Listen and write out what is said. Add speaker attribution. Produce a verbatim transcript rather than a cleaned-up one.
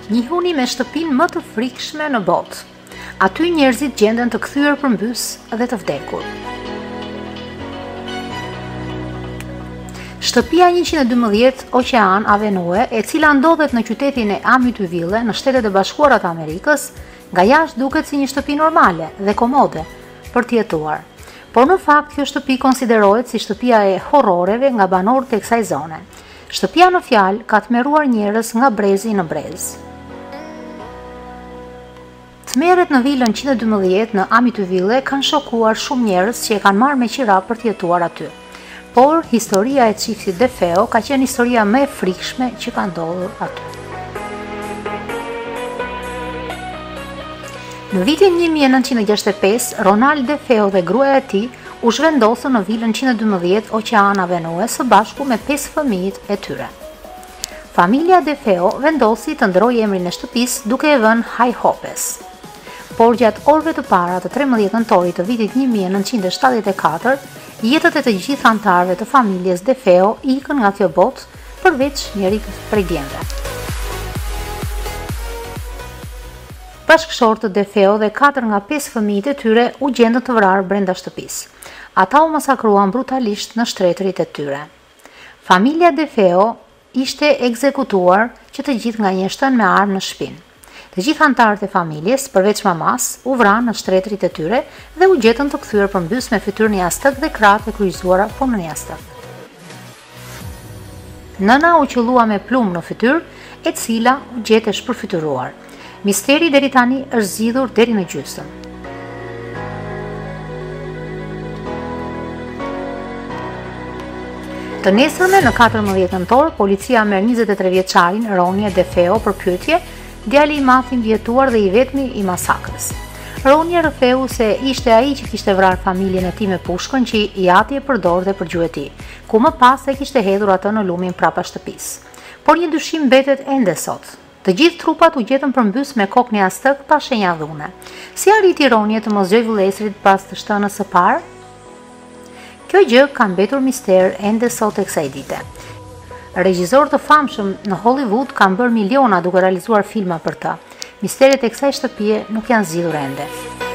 Speaker 1: Njihuni me shtëpinë më të frikshme në botë. Aty njerëzit gjenden të kthyer përmbys dhe të vdekur. Shtëpia njëqind e dymbëdhjetë Ocean Avenue, e cila ndodhet në qytetin e Amityville në Shtetet e Bashkuara të Amerikës, nga jashtë duket si një shtëpi normale dhe komode për të jetuar. Por në fakt kjo shtëpi konsiderohet si shtëpia e horroreve nga banorët e kësaj zone. Shtëpia në fjalë ka tmerruar njerëz nga brezi në brez. Tmerret në vilën njëqind e dymbëdhjetë në Amityville kanë shokuar shumë njerëz që e kanë marrë me qira për të jetuar aty. Por historia e çiftit DeFeo ka qenë historia më e frikshme që ka ndodhur aty. Në vitin një mijë e nëntëqind e gjashtëdhjetë e pesë, Ronald DeFeo dhe gruaja e tij u zhvendosën në vilën njëqind e dymbëdhjetë Ocean Avenue së bashku me pesë fëmijët e tyre. Familja DeFeo vendosi të ndrojë emrin e shtëpisë duke e vënë High Hopes. Por gjatë orëve të para të trembëdhjetë nëntorit të vitit një mijë e nëntëqind e shtatëdhjetë e katër, jetët e të gjithë anëtarëve të familjes DeFeo ikën nga kjo botë, përveç njëri prej djemve. Bashkëshortët DeFeo dhe katër nga pesë fëmijët e tyre u gjendën të vrarë brenda shtëpisë. Ata u masakruan brutalisht në shtretërit e tyre. Familja DeFeo ishte ekzekutuar që të gjithë gënjeshtën me armë në shpinë. Të gjithë anëtarët e familjes, përveç mamas, u vranë në shtretërit e tyre dhe u gjetën të kthyer përmbys me fytyrë në jastëk dhe krahët e kryqëzuara po në jastëk. Nëna u qellua me plumë në fytyrë, e cila u gjetë e shpërfytyruar. Misteri deri tani është zgjidhur deri në gjysmë. Të nesërme në katërmbëdhjetë nëntor, policia merr njëzet e tre vjeçarin Ronnie DeFeo për pyetje, djali i madh i mbijetuar dhe i vetmi i masakrës. Ronnie rrëfeu se ishte ai që kishte vrarë familjen e tij me pushkën që i ati e përdorte për gjuhë e tij, ku më pas e kishte hedhur atë në lumin prapa shtëpisë. Por një dyshim mbetet ende sot. Të gjithë trupat u gjetën përmbys me kokë në jastëk pa shenja dhune. Si arriti Ronnie të mos gjej vëllezërit pas të shtënës së parë? Kjo gjë ka mbetur mister ende sot e kësaj dite. Regjizorë të famshëm në Hollywood kanë bërë miliona duke realizuar filma për ta. Misteret e kësaj shtëpie nuk janë zgjidhur ende.